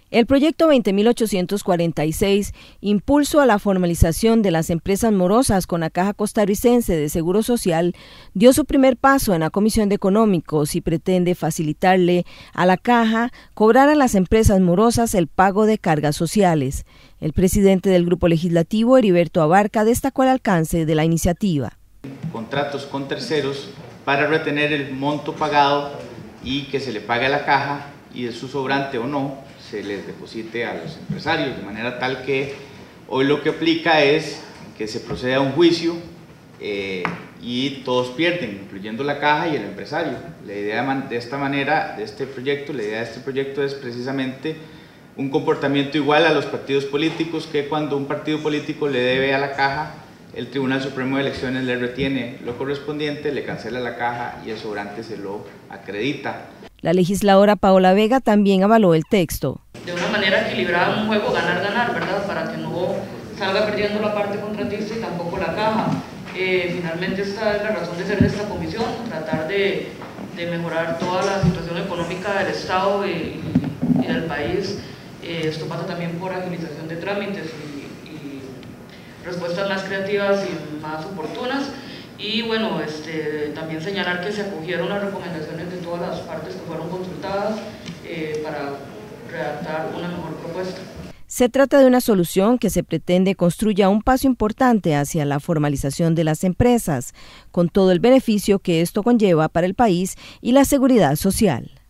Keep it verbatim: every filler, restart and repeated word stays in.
El proyecto veinte mil ochocientos cuarenta y seis, Impulso a la formalización de las empresas morosas con la Caja Costarricense de Seguro Social, dio su primer paso en la Comisión de Económicos y pretende facilitarle a la Caja cobrar a las empresas morosas el pago de cargas sociales. El presidente del Grupo Legislativo, Heriberto Abarca, destacó el alcance de la iniciativa. Contratos con terceros para retener el monto pagado y que se le pague a la Caja, y de su sobrante o no se les deposite a los empresarios, de manera tal que hoy lo que aplica es que se procede a un juicio eh, y todos pierden, incluyendo la Caja y el empresario. La idea de esta manera, de este proyecto, la idea de este proyecto es precisamente un comportamiento igual a los partidos políticos, que cuando un partido político le debe a la Caja, el Tribunal Supremo de Elecciones le retiene lo correspondiente, le cancela la Caja y el sobrante se lo acredita. La legisladora Paola Vega también avaló el texto. De una manera equilibrada, un juego ganar-ganar, ¿verdad? Para que no salga perdiendo la parte contratista y tampoco la Caja. Eh, finalmente esta es la razón de ser de esta comisión, tratar de, de mejorar toda la situación económica del Estado y, y del país. Eh, esto pasa también por agilización de trámites y, y respuestas más creativas y más oportunas. Y bueno, este, también señalar que se acogieron las recomendaciones de todas las partes que fueron consultadas eh, para redactar una mejor propuesta. Se trata de una solución que se pretende construya un paso importante hacia la formalización de las empresas, con todo el beneficio que esto conlleva para el país y la seguridad social.